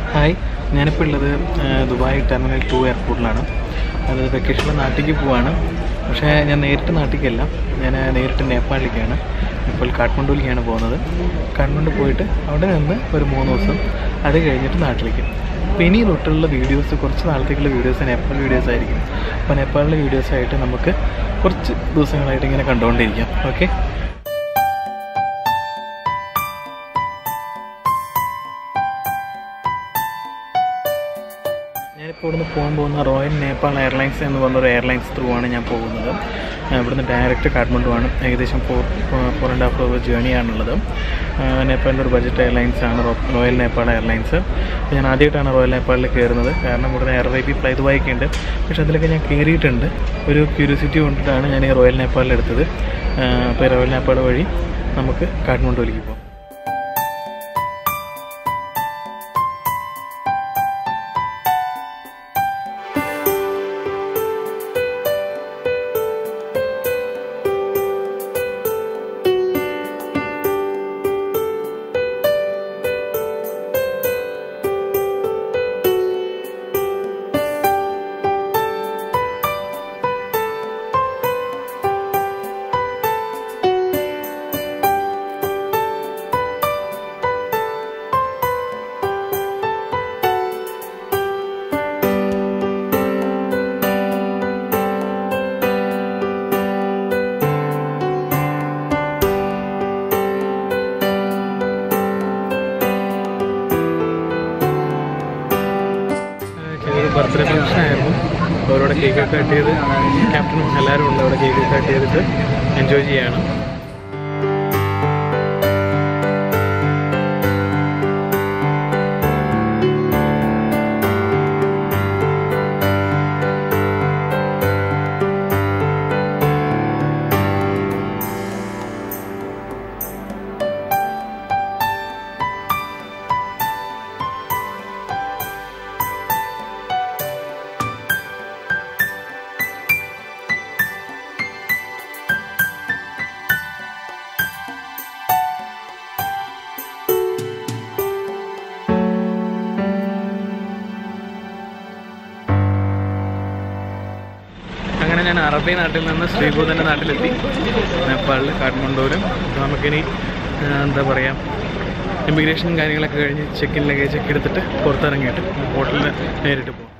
Hi, ഞാനിപ്പോൾ ഉള്ളത് Dubai terminal 2 എയർപോർട്ടിലാണ്. അത് വെക്കേഷനിൽ നാട്ടിലേക്ക് പോവാണ്. പക്ഷേ ഞാൻ നേരിട്ട് നാട്ടിലേക്കല്ല, ഞാൻ നേരിട്ട് നേപ്പാളിലേക്കാണ്. ഇപ്പോൾ കാഠ്മണ്ഡുവിലേക്കാണ് പോകുന്നത്. കാഠ്മണ്ഡു പോയിട്ട് അവിടെ നിന്ന് ഒരു 3 ദിവസം, അത് കഴിഞ്ഞിട്ട് നാട്ടിലേക്ക്. അപ്പോൾ ഇനി തൊട്ടുള്ള വീഡിയോസ്, കുറച്ച് നാളത്തേക്കുള്ള വീഡിയോസ് നേപ്പാൾ വീഡിയോസ് ആയിരിക്കും. അപ്പോൾ നേപ്പാളിലെ വീഡിയോസായിട്ട് നമുക്ക് കുറച്ച് ദിവസങ്ങളായിട്ട് ഇങ്ങനെ കണ്ടുകൊണ്ടിരിക്കാം. ഓക്കെ. ഞാനിപ്പോൾ ഇവിടുന്ന് പോകാൻ പോകുന്ന റോയൽ നേപ്പാൾ എയർലൈൻസ് എന്ന് പറഞ്ഞൊരു എയർലൈൻസ് ത്രൂ ആണ് ഞാൻ പോകുന്നത്. ഇവിടുന്ന് ഡയറക്റ്റ് കാഠ്മണ്ഡു ആണ്. ഏകദേശം 4.5 hour ജേണിയാണുള്ളത്. നേപ്പാളിൻ്റെ ഒരു ബഡ്ജറ്റ് എയർലൈൻസ് ആണ് റോയൽ നേപ്പാൾ എയർലൈൻസ്. ഞാൻ ആദ്യമായിട്ടാണ് റോയൽ നേപ്പാളിൽ കയറുന്നത്. കാരണം ഇവിടുന്ന് എയർ വൈബി ഫ്ലൈ ദുബായിക്ക് ഉണ്ട്. പക്ഷേ അതിലൊക്കെ ഞാൻ കയറിയിട്ടുണ്ട്. ഒരു ക്യൂരിയോസിറ്റി കൊണ്ടിട്ടാണ് ഞാൻ ഈ റോയൽ നേപ്പാളിൽ എടുത്തത്. അപ്പോൾ റോയൽ നേപ്പാൾ വഴി നമുക്ക് കാഠ്മണ്ഡുവിലേക്ക് പോകാം. ബർത്ത്ഡേ ഫംഗ്ഷൻ ആയിരുന്നു. അപ്പോൾ അവരോട് കേക്കൊക്കെ കട്ട് ചെയ്ത്, ക്യാപ്റ്റനും എല്ലാവരും ഉണ്ട് അവിടെ, കേക്കൊക്കെ കട്ട് ചെയ്തിട്ട് എൻജോയ് ചെയ്യാണ്. അങ്ങനെ ഞാൻ അറബി നാട്ടിൽ നിന്ന് ശ്രീഭൂതൻ്റെ നാട്ടിലെത്തി, നേപ്പാളിൽ കാഠ്മണ്ഡുവിലും. അപ്പോൾ നമുക്കിനി എന്താ പറയുക, ഇമിഗ്രേഷനും കാര്യങ്ങളൊക്കെ കഴിഞ്ഞ് ചെക്കിൻ ലഗേജൊക്കെ എടുത്തിട്ട് പുറത്തിറങ്ങിയിട്ട് ഹോട്ടലിൽ നേരിട്ട് പോകും.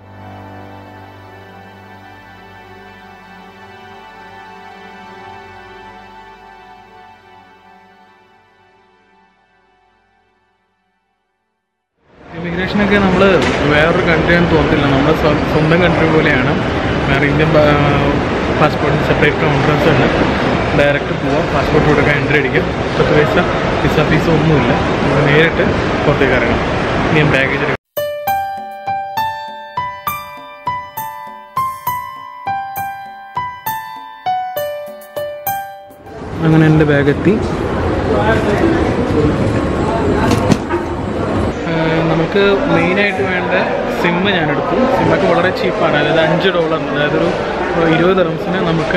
ഇമിഗ്രേഷനൊക്കെ നമ്മൾ വേറൊരു കൺട്രിയാണെന്ന് തോന്നുന്നില്ല, നമ്മുടെ സ്വന്തം കൺട്രി പോലെയാണ്. വേറെ ഇന്ത്യൻ പാസ്പോർട്ടിന് സെപ്പറേറ്റ് കൗണ്ടേഴ്സ് ഉണ്ട്. ഡയറക്റ്റ് പോവാം, പാസ്പോർട്ട് കൊടുക്കാൻ എൻട്രി അടിക്കാം. 10 പൈസ വിസ ഫീസ് ഒന്നുമില്ല. നമ്മൾ നേരിട്ട് പുറത്തേക്ക് ഇറങ്ങാം. ഇനി ബാഗേജ് എടുക്കാം. അങ്ങനെ എൻ്റെ ബാഗെത്തി. നമുക്ക് മെയിനായിട്ട് വേണ്ട സിമ്മ് ഞാനെടുത്തു. സിമ്മൊക്കെ വളരെ ചീപ്പാണ്. അതായത് $5, അതായത് ഒരു 20 ദിർഹംസിന് നമുക്ക്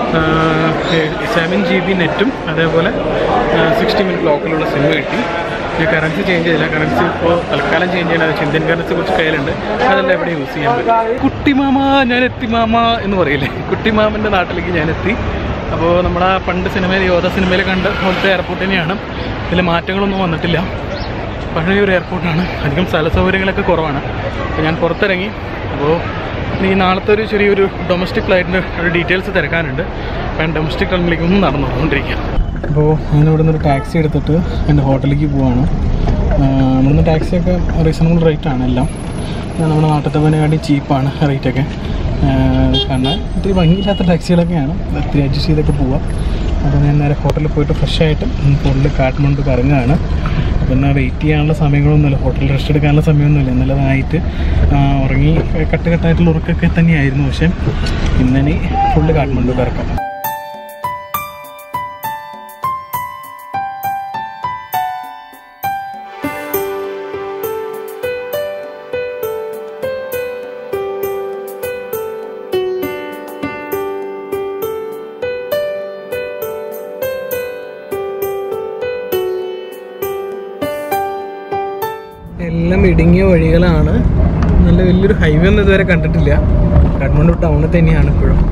7 GB നെറ്റും അതേപോലെ 60 മിനിറ്റ് ലോക്കലുള്ള സിമ്മ് കിട്ടി. ഞാൻ കറൻസി ചേഞ്ച് ചെയ്തില്ല. കറൻസി ഇപ്പോൾ തൽക്കാലം ചേഞ്ച് ചെയ്യണം. ഇന്ത്യൻ കറൻസി കുറച്ച് കയ്യിലുണ്ട്, അതെല്ലാം എവിടെ യൂസ് ചെയ്യാൻ പറ്റും. കുട്ടിമാമ, ഞാൻ എത്തി മാമ എന്ന് പറയില്ലേ, കുട്ടിമാമൻ്റെ നാട്ടിലേക്ക് ഞാനെത്തി. അപ്പോൾ നമ്മുടെ പണ്ട് സിനിമയിൽ, യോധ സിനിമയിൽ കണ്ട പോലത്തെ എയർപോർട്ട് തന്നെയാണ്. ഇതിൽ മാറ്റങ്ങളൊന്നും വന്നിട്ടില്ല. പഴയൊരു എയർപോർട്ടാണ്. അധികം സ്ഥല സൗകര്യങ്ങളൊക്കെ കുറവാണ്. അപ്പോൾ ഞാൻ പുറത്തിറങ്ങി. അപ്പോൾ ഈ നാളത്തെ ഒരു ചെറിയൊരു ഡൊമസ്റ്റിക് ഫ്ലൈറ്റിൻ്റെ ഒരു ഡീറ്റെയിൽസ് തിരക്കാനുണ്ട്. അപ്പോൾ ഞാൻ ഡൊമസ്റ്റിക് ടൗണിലേക്ക് ഒന്ന് നടന്നുകൊണ്ടിരിക്കാം. അപ്പോൾ ഞാനിവിടെ നിന്നൊരു ടാക്സി എടുത്തിട്ട് എൻ്റെ ഹോട്ടലിലേക്ക് പോവാണ്. ഇവിടുന്ന് ടാക്സിയൊക്കെ റീസണബിൾ റേറ്റാണ് എല്ലാം. നമ്മുടെ നാട്ടിലത്തെ പനെക്കാട്ടി ചീപ്പാണ് റേറ്റൊക്കെ. കാരണം ഇത്തിരി ഭംഗിയില്ലാത്ത ടാക്സികളൊക്കെയാണ്, ഇത്തിരി അഡ്ജസ്റ്റ് ചെയ്തൊക്കെ പോവാം. അപ്പോൾ ഞാൻ നേരെ ഹോട്ടലിൽ പോയിട്ട് ഫ്രഷായിട്ട് ഫുള്ള് കാഠ്മണ്ഡു കറങ്ങുകയാണ്. പിന്നെ വെയിറ്റ് ചെയ്യാനുള്ള സമയങ്ങളൊന്നുമില്ല, ഹോട്ടലിൽ റെസ്റ്റ് എടുക്കാനുള്ള സമയമൊന്നുമില്ല. ഇന്നലതായിട്ട് ഉറങ്ങി കട്ടായിട്ടുള്ള ഉറക്കൊക്കെ തന്നെയായിരുന്നു. പക്ഷേ ഇന്നലെ ഫുള്ള് കാഠ്മണ്ഡു കറക്കാം. എല്ലാം ഇടുങ്ങിയ വഴികളാണ്. നല്ല വലിയൊരു ഹൈവേ ഒന്നും ഇതുവരെ കണ്ടിട്ടില്ല. കാഠ്മണ്ഡു ടൗണിൽ തന്നെയാണ് ഇപ്പോഴും.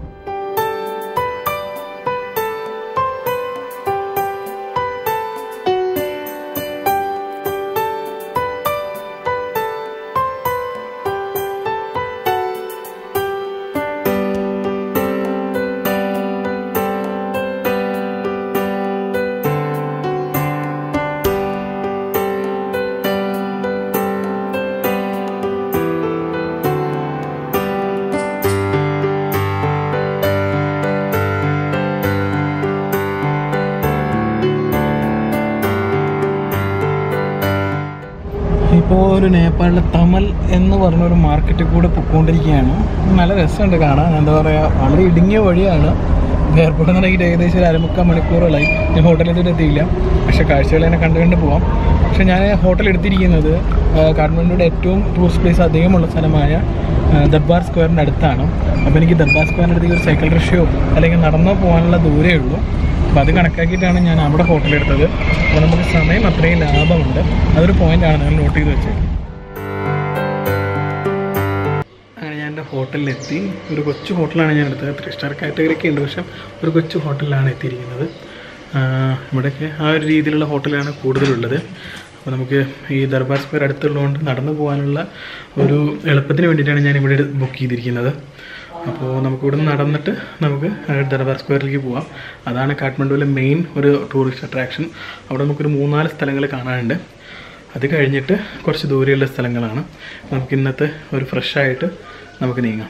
ഇപ്പോൾ ഒരു നേപ്പാളിലെ തമൽ എന്ന് പറഞ്ഞൊരു മാർക്കറ്റിൽ കൂടെ പൊയ്ക്കൊണ്ടിരിക്കുകയാണ്. നല്ല രസമുണ്ട് കാണാൻ. എന്താ പറയുക, വളരെ ഇടുങ്ങിയ വഴിയാണ്. എയർപോർട്ടിൽ നിന്നാണെങ്കിൽ ഏകദേശം ഒരു 1.25 മണിക്കൂറോളായി. ഞാൻ ഹോട്ടലിൽ എത്തിയില്ല, പക്ഷേ കാഴ്ചകൾ തന്നെ കണ്ടു പോവാം. പക്ഷേ ഞാൻ ഹോട്ടൽ എടുത്തിരിക്കുന്നത് കാഠ്മണ്ഡുവിൻ്റെ ഏറ്റവും ടൂറിസ്റ്റ് പ്ലേസ് അധികമുള്ള സ്ഥലമായ ദർബാർ സ്ക്വയറിൻ്റെ അടുത്താണ്. അപ്പോൾ എനിക്ക് ദർബാർ സ്ക്വയറിൻ്റെ അടുത്തേക്ക് ഒരു സൈക്കിൾ റിക്ഷയോ അല്ലെങ്കിൽ നടന്നു പോകാനുള്ള ദൂരമേ ഉള്ളൂ. അപ്പോൾ അത് കണക്കാക്കിയിട്ടാണ് ഞാൻ അവിടെ ഹോട്ടലെടുത്തത്. അപ്പോൾ നമുക്ക് സമയം അത്രയും ലാഭമുണ്ട്. അതൊരു പോയിൻ്റാണ് നിങ്ങൾ നോട്ട് ചെയ്ത് വെച്ചത്. അങ്ങനെ ഞാൻ എൻ്റെ ഹോട്ടലിലെത്തി. ഒരു കൊച്ചു ഹോട്ടലാണ് ഞാൻ എടുത്തത്. 3 സ്റ്റാർ കാറ്റഗറിയൊക്കെ ഉണ്ട്, പക്ഷേ ഒരു കൊച്ചു ഹോട്ടലിലാണ് എത്തിയിരിക്കുന്നത്. ഇവിടെയൊക്കെ ആ ഒരു രീതിയിലുള്ള ഹോട്ടലാണ് കൂടുതലുള്ളത്. അപ്പോൾ നമുക്ക് ഈ ദർബാർ സ്ക്വയർ അടുത്തുള്ളതുകൊണ്ട് നടന്നു പോകാനുള്ള ഒരു എളുപ്പത്തിന് വേണ്ടിയിട്ടാണ് ഞാൻ ഇവിടെ ബുക്ക് ചെയ്തിരിക്കുന്നത്. അപ്പോൾ നമുക്കിവിടെ നിന്ന് നടന്നിട്ട് നമുക്ക് ദർബാർ സ്ക്വയറിലേക്ക് പോവാം. അതാണ് കാഠ്മണ്ഡുവിലെ മെയിൻ ഒരു ടൂറിസ്റ്റ് അട്രാക്ഷൻ. അവിടെ നമുക്കൊരു 3-4 സ്ഥലങ്ങൾ കാണാനുണ്ട്. അത് കഴിഞ്ഞിട്ട് കുറച്ച് ദൂരെയുള്ള സ്ഥലങ്ങളാണ്. നമുക്ക് ഇന്നത്തെ ഒരു ഫ്രഷായിട്ട് നമുക്ക് നീങ്ങാം.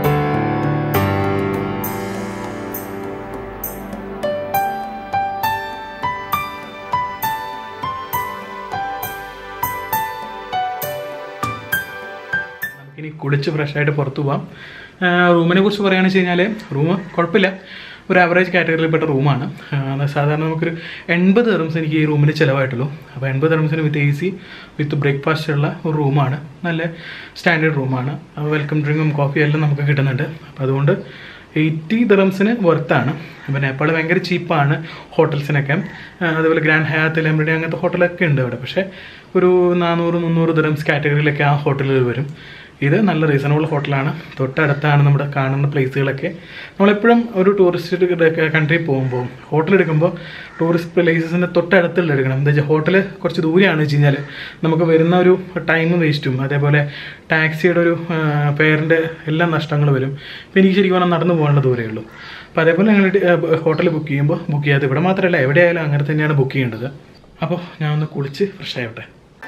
നമുക്കിനി കുളിച്ച് ഫ്രഷായിട്ട് പുറത്തു പോവാം. റൂമിനെ കുറിച്ച് പറയുകയാണെന്ന് വെച്ച് കഴിഞ്ഞാൽ റൂം കുഴപ്പമില്ല, ഒരു ആവറേജ് കാറ്റഗറിയിൽപ്പെട്ട റൂമാണ്. സാധാരണ നമുക്കൊരു 80 ദിർഹംസ് എനിക്ക് ഈ റൂമിൽ ചിലവായിട്ടുള്ളൂ. അപ്പോൾ 80 ദിർഹംസിന് വിത്ത് AC വിത്ത് ബ്രേക്ക്ഫാസ്റ്റ് ഉള്ള ഒരു റൂമാണ്. നല്ല സ്റ്റാൻഡേർഡ് റൂമാണ്. വെൽക്കം ഡ്രിങ്കും കോഫിയും എല്ലാം നമുക്ക് കിട്ടുന്നുണ്ട്. അപ്പോൾ അതുകൊണ്ട് 80 ദിർഹംസിന് വർത്താണ്. അപ്പോൾ നേപ്പാൾ ഭയങ്കര ചീപ്പാണ് ഹോട്ടൽസിനൊക്കെ. അതുപോലെ ഗ്രാൻഡ് ഹയാത്ത്, എമിറേറ്റ് അങ്ങനത്തെ ഹോട്ടലൊക്കെ ഉണ്ട് അവിടെ. പക്ഷേ ഒരു 400-300 ദിർഹംസ് കാറ്റഗറിയിലൊക്കെ ആ ഹോട്ടലുകൾ വരും. ഇത് നല്ല റീസണബിൾ ഹോട്ടലാണ്. തൊട്ടടുത്താണ് നമ്മുടെ കാണുന്ന പ്ലേസുകളൊക്കെ. നമ്മളെപ്പോഴും ഒരു ടൂറിസ്റ്റ് കൺട്രി പോകുമ്പോൾ ഹോട്ടൽ എടുക്കുമ്പോൾ ടൂറിസ്റ്റ് പ്ലേസസിൻ്റെ തൊട്ടടുത്തുള്ള എടുക്കണം. എന്താ വെച്ചാൽ ഹോട്ടൽ കുറച്ച് ദൂരെയാണെന്ന് വെച്ച് കഴിഞ്ഞാൽ നമുക്ക് വരുന്ന ഒരു ടൈം വേസ്റ്റും അതേപോലെ ടാക്സിയുടെ ഒരു ഫെയറിൻ്റെ എല്ലാ നഷ്ടങ്ങൾ വരും. ഇപ്പോൾ എനിക്ക് ശരിക്കും പറഞ്ഞാൽ നടന്നു പോകാനുള്ള ദൂരമേ ഉള്ളൂ. അപ്പോൾ അതേപോലെ ഞങ്ങൾ ഹോട്ടൽ ബുക്ക് ചെയ്യാതെ ഇവിടെ മാത്രമല്ല എവിടെയായാലും അങ്ങനെ തന്നെയാണ് ബുക്ക് ചെയ്യേണ്ടത്. അപ്പോൾ ഞാൻ ഒന്ന് കുളിച്ച് ഫ്രഷ് ആവട്ടെ.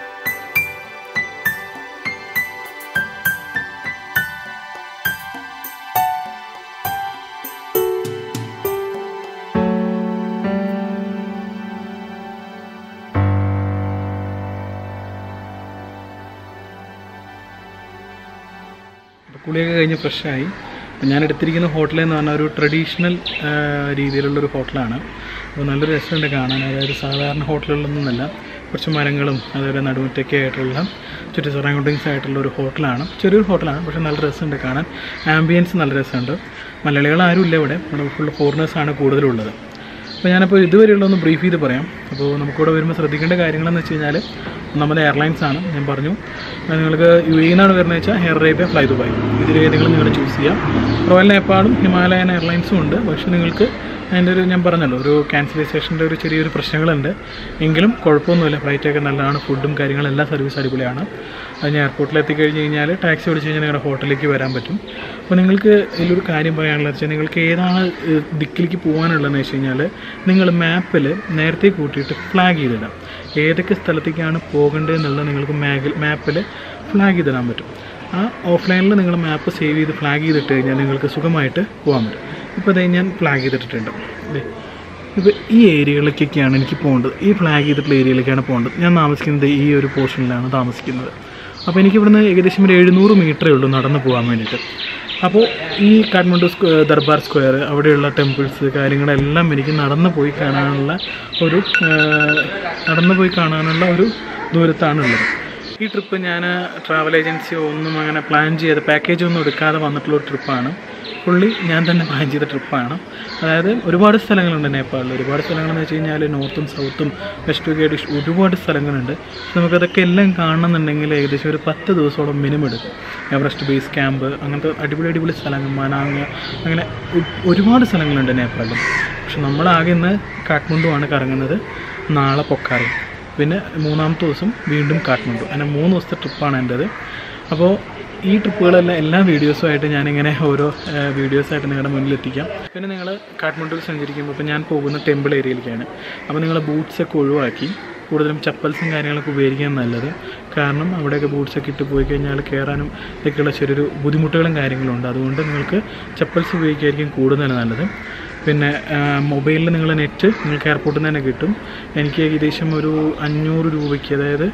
കുളിയൊക്കെ കഴിഞ്ഞ് ഫ്രഷായി. ഞാൻ എടുത്തിരിക്കുന്ന ഹോട്ടലെന്ന് പറഞ്ഞാൽ ഒരു ട്രഡീഷണൽ രീതിയിലുള്ളൊരു ഹോട്ടലാണ്. അപ്പോൾ നല്ലൊരു രസമുണ്ട് കാണാൻ. അതായത് സാധാരണ ഹോട്ടലുകളൊന്നുമല്ല, കുറച്ച് മരങ്ങളും അതുപോലെ നടുമുറ്റൊക്കെ ആയിട്ടുള്ള ചുറ്റി സറൗണ്ടിങ്സ് ആയിട്ടുള്ള ഒരു ഹോട്ടലാണ്. ചെറിയൊരു ഹോട്ടലാണ്, പക്ഷേ നല്ല രസമുണ്ട് കാണാൻ. ആംബിയൻസ് നല്ല രസമുണ്ട്. മലയാളികൾ ആരും ഇല്ല ഇവിടെ ഫുൾ ഫോറിനേഴ്സാണ് കൂടുതലുള്ളത്. അപ്പോൾ ഞാനപ്പോൾ ഇതുവരെയുള്ളതൊന്ന് ബ്രീഫ് ചെയ്ത് പറയാം. അപ്പോൾ നമുക്കിവിടെ വരുമ്പോൾ ശ്രദ്ധിക്കേണ്ട കാര്യങ്ങളെന്ന് വെച്ച് കഴിഞ്ഞാൽ നമ്മുടെ എയർലൈൻസാണ്. ഞാൻ പറഞ്ഞു നിങ്ങൾക്ക് UAE എന്നാണ് വരുന്നത് വെച്ചാൽ എയർ അറേബ്യ, ഫ്ലൈ ദുബായ്, ഇതിലേതെങ്കിലും നിങ്ങൾ ചൂസ് ചെയ്യാം. റോയൽ നേപ്പാളും ഹിമാലയൻ എയർലൈൻസും ഉണ്ട്. പക്ഷേ നിങ്ങൾക്ക് അതിൻ്റെ ഒരു ഞാൻ പറഞ്ഞല്ലോ ഒരു ക്യാൻസലൈസേഷൻ്റെ ഒരു ചെറിയൊരു പ്രശ്നങ്ങളുണ്ട്. എങ്കിലും കുഴപ്പമൊന്നുമില്ല, ഫ്ലൈറ്റൊക്കെ നല്ലതാണ്. ഫുഡും കാര്യങ്ങളും എല്ലാ സർവീസ് അടിപൊളിയാണ്. അത് ഞാൻ എയർപോർട്ടിൽ എത്തിക്കഴിഞ്ഞ് കഴിഞ്ഞാൽ ടാക്സി വിളിച്ച് കഴിഞ്ഞാൽ നിങ്ങളുടെ ഹോട്ടലിലേക്ക് വരാൻ പറ്റും. അപ്പോൾ നിങ്ങൾക്ക് ഇതിലൊരു കാര്യം പറയാനുള്ളത് വെച്ചാൽ നിങ്ങൾക്ക് ഏതാണ് ദിക്കിലേക്ക് പോകാനുള്ളതെന്ന് വെച്ച് കഴിഞ്ഞാൽ നിങ്ങൾ മാപ്പിൽ നേരത്തെ കൂട്ടിയിട്ട് ഫ്ലാഗ് ചെയ്തിടാം. ഏതൊക്കെ സ്ഥലത്തേക്കാണ് പോകേണ്ടതെന്നുള്ളത് നിങ്ങൾക്ക് മാപ്പിൽ ഫ്ലാഗ് ചെയ്തിടാൻ പറ്റും. ആ ഓഫ്ലൈനിൽ നിങ്ങൾ മാപ്പ് സേവ് ചെയ്ത് ഫ്ലാഗ് ചെയ്തിട്ട് കഴിഞ്ഞാൽ നിങ്ങൾക്ക് സുഖമായിട്ട് പോകാൻ പറ്റും. ഇപ്പോൾ അത് ഞാൻ ഫ്ലാഗ് ചെയ്തിട്ടുണ്ട്. ഇപ്പോൾ ഈ ഏരിയകളിലേക്കൊക്കെയാണ് എനിക്ക് പോകേണ്ടത്. ഈ ഫ്ലാഗ് ചെയ്തിട്ടുള്ള ഏരിയയിലേക്കാണ് പോകേണ്ടത്. ഞാൻ താമസിക്കുന്നത് ഈ ഒരു പോർഷനിലാണ് താമസിക്കുന്നത്. അപ്പോൾ എനിക്ക് ഇവിടുന്ന് ഏകദേശം ഒരു 700 മീറ്ററേ ഉള്ളൂ നടന്നു പോകാൻ വേണ്ടിയിട്ട്. അപ്പോൾ ഈ കാഠ്മണ്ഡു ദർബാർ സ്ക്വയർ, അവിടെയുള്ള ടെമ്പിൾസ് കാര്യങ്ങളെല്ലാം എനിക്ക് നടന്നു പോയി കാണാനുള്ള ഒരു ദൂരത്താണുള്ളത്. ഈ ട്രിപ്പ് ഞാൻ ട്രാവൽ ഏജൻസിയോ ഒന്നും അങ്ങനെ പ്ലാൻ ചെയ്ത് പാക്കേജൊന്നും എടുക്കാതെ വന്നിട്ടുള്ളൊരു ട്രിപ്പാണ്. ഫുള്ളി ഞാൻ തന്നെ പ്ലാൻ ചെയ്ത ട്രിപ്പാണ്. അതായത് ഒരുപാട് സ്ഥലങ്ങളുണ്ട് നേപ്പാളിൽ. ഒരുപാട് സ്ഥലങ്ങളെന്ന് വെച്ച് കഴിഞ്ഞാൽ നോർത്തും സൗത്തും വെസ്റ്റ് ഗേഡിഷ് ഒരുപാട് സ്ഥലങ്ങളുണ്ട്. നമുക്കതൊക്കെ എല്ലാം കാണണമെന്നുണ്ടെങ്കിൽ ഏകദേശം ഒരു 10 ദിവസത്തോളം മിനിമം എടുക്കും. എവറസ്റ്റ് ബേസ് ക്യാമ്പ്, അങ്ങനത്തെ അടിപൊളി സ്ഥലങ്ങൾ, മനാങ്, അങ്ങനെ ഒരുപാട് സ്ഥലങ്ങളുണ്ട് നേപ്പാളിൽ. പക്ഷെ നമ്മളാകെ ഇന്ന് കാഠ്മണ്ഡുവാണ് കറങ്ങുന്നത്. നാളെ പൊക്കാറ, പിന്നെ 3-ാമത്തെ ദിവസം വീണ്ടും കാഠ്മണ്ഡു. അങ്ങനെ 3 ദിവസത്തെ ട്രിപ്പാണ് എൻ്റേത്. അപ്പോൾ ഈ ട്രിപ്പുകളെല്ലാം എല്ലാ വീഡിയോസുമായിട്ട് ഞാനിങ്ങനെ ഓരോ വീഡിയോസായിട്ട് നിങ്ങളുടെ മുന്നിലെത്തിക്കാം. പിന്നെ നിങ്ങൾ കാഠ്മണ്ഡുവിൽ സഞ്ചരിക്കുമ്പോൾ ഇപ്പോൾ ഞാൻ പോകുന്ന ടെമ്പിൾ ഏരിയയിലേക്കാണ്. അപ്പോൾ നിങ്ങൾ ബൂട്ട്സൊക്കെ ഒഴിവാക്കി കൂടുതലും ചപ്പൽസും കാര്യങ്ങളൊക്കെ ഉപയോഗിക്കാൻ നല്ലത്. കാരണം അവിടെയൊക്കെ ബൂട്ട്സൊക്കെ ഇട്ട് പോയി കഴിഞ്ഞാൽ കയറാനും ഇതൊക്കെയുള്ള ചെറിയൊരു ബുദ്ധിമുട്ടുകളും കാര്യങ്ങളുണ്ട്. അതുകൊണ്ട് നിങ്ങൾക്ക് ചപ്പൽസ് ഉപയോഗിക്കായിരിക്കും കൂടുതൽ നല്ലത്. പിന്നെ മൊബൈലിൽ നിങ്ങൾ നെറ്റ് നിങ്ങൾക്ക് എയർപോർട്ടിൽ നിന്ന് തന്നെ കിട്ടും. എനിക്ക് ഏകദേശം ഒരു 500 രൂപയ്ക്ക്, അതായത്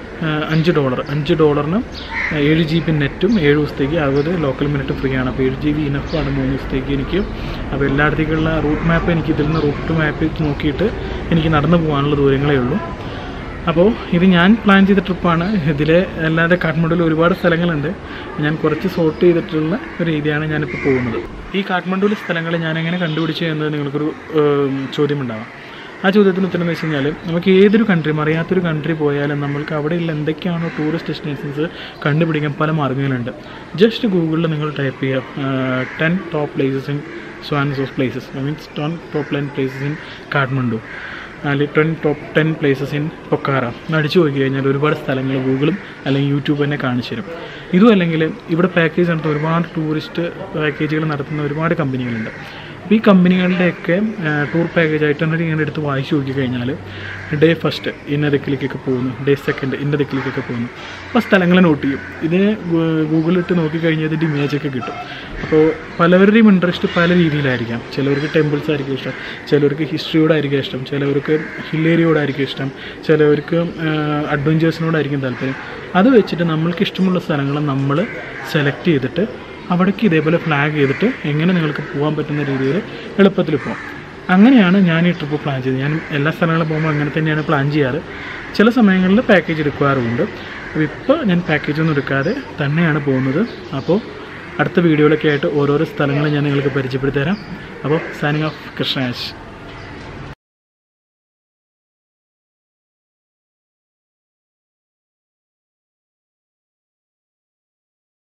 $5, $5 7 GB നെറ്റും 7 ദിവസത്തേക്ക് 60 ലോക്കൽ മിനിറ്റ് ഫ്രീ ആണ്. അപ്പോൾ 7 GB ഇനഫാണ് 3 ദിവസത്തേക്ക് എനിക്ക്. അപ്പോൾ എല്ലായിടത്തേക്കുള്ള റൂട്ട് മാപ്പ് എനിക്ക് ഇതിൽ നിന്ന് റൂട്ട് മാപ്പ് നോക്കിയിട്ട് എനിക്ക് നടന്നു പോകാനുള്ള ദൂരങ്ങളേ ഉള്ളൂ. അപ്പോൾ ഇത് ഞാൻ പ്ലാൻ ചെയ്ത ട്രിപ്പാണ്. ഇതിൽ അല്ലാതെ കാഠ്മണ്ഡുവിൽ ഒരുപാട് സ്ഥലങ്ങളുണ്ട്. ഞാൻ കുറച്ച് സോർട്ട് ചെയ്തിട്ടുള്ള ഒരു രീതിയാണ് ഞാനിപ്പോൾ പോകുന്നത്. ഈ കാഠ്മണ്ഡുവിലെ സ്ഥലങ്ങൾ ഞാനെങ്ങനെ കണ്ടുപിടിച്ചു എന്നത് നിങ്ങൾക്കൊരു ചോദ്യമുണ്ടാവാം. ആ ചോദ്യത്തിന് ഉത്തരം എന്ന് വെച്ച് കഴിഞ്ഞാൽ, നമുക്ക് ഏതൊരു കൺട്രിയും അറിയാത്തൊരു കൺട്രി പോയാലും നമ്മൾക്ക് അവിടെയുള്ള എന്തൊക്കെയാണോ ടൂറിസ്റ്റ് ഡെസ്റ്റിനേഷൻസ് കണ്ടുപിടിക്കാൻ പല മാർഗ്ഗങ്ങളുണ്ട്. ജസ്റ്റ് ഗൂഗിളിൽ നിങ്ങൾ ടൈപ്പ് ചെയ്യുക 10 top places in swans of places, means 10 top 10 places in Kathmandu, അല്ലെങ്കിൽ ടോപ്പ് 10 പ്ലേസസ് ഇൻ പൊക്കാറ അടിച്ചു പോയി കഴിഞ്ഞാൽ ഒരുപാട് സ്ഥലങ്ങൾ ഗൂഗിളും അല്ലെങ്കിൽ യൂട്യൂബ് തന്നെ കാണിച്ചു തരും. ഇതും അല്ലെങ്കിൽ ഇവിടെ പാക്കേജ് നടത്തുന്ന ഒരുപാട് ടൂറിസ്റ്റ് പാക്കേജുകൾ നടത്തുന്ന ഒരുപാട് കമ്പനികളുണ്ട്. അപ്പോൾ ഈ കമ്പനികളുടെയൊക്കെ ടൂർ പാക്കേജ് ഐറ്റനറി ഇങ്ങനെ എടുത്ത് വായിച്ചു നോക്കി കഴിഞ്ഞാൽ ഡേ ഫസ്റ്റ് ഇന്ന ദിക്കിലേക്കൊക്കെ പോകുന്നു, ഡേ സെക്കൻഡ് ഇന്ന ദിക്കിലേക്കൊക്കെ പോകുന്നു. അപ്പോൾ സ്ഥലങ്ങൾ നോട്ട് ചെയ്യും. ഇതിന് ഗൂഗിളിലിട്ട് നോക്കിക്കഴിഞ്ഞാൽ ഇതിൻ്റെ ഇമേജൊക്കെ കിട്ടും. അപ്പോൾ പലവരുടെയും ഇൻട്രസ്റ്റ് പല രീതിയിലായിരിക്കാം. ചിലവർക്ക് ടെമ്പിൾസ് ആയിരിക്കും ഇഷ്ടം, ചിലവർക്ക് ഹിസ്റ്ററിയോടായിരിക്കും ഇഷ്ടം, ചിലവർക്ക് ഹിൽ ഏരിയയോടായിരിക്കും ഇഷ്ടം, ചിലവർക്ക് അഡ്വഞ്ചേഴ്സിനോടായിരിക്കും താല്പര്യം. അത് വെച്ചിട്ട് നമ്മൾക്ക് ഇഷ്ടമുള്ള സ്ഥലങ്ങൾ നമ്മൾ സെലക്ട് ചെയ്തിട്ട് അവിടേക്ക് ഇതേപോലെ ഫ്ലാഗ് ചെയ്തിട്ട് എങ്ങനെ നിങ്ങൾക്ക് പോകാൻ പറ്റുന്ന രീതിയിൽ എളുപ്പത്തിൽ പോകാം. അങ്ങനെയാണ് ഞാൻ ഈ ട്രിപ്പ് പ്ലാൻ ചെയ്തത്. ഞാൻ എല്ലാ സ്ഥലങ്ങളും പോകുമ്പോൾ അങ്ങനെ തന്നെയാണ് പ്ലാൻ ചെയ്യാറ്. ചില സമയങ്ങളിൽ പാക്കേജ് എടുക്കാറുമുണ്ട്. അപ്പോൾ ഇപ്പോൾ ഞാൻ പാക്കേജൊന്നും എടുക്കാതെ തന്നെയാണ് പോകുന്നത്. അപ്പോൾ അടുത്ത വീഡിയോയിലൊക്കെ ആയിട്ട് ഓരോരോ സ്ഥലങ്ങൾ ഞാൻ നിങ്ങൾക്ക് പരിചയപ്പെടുത്തി തരാം. അപ്പോൾ സൈനിങ് ഓഫ് കൃഷ്ണരാജ്.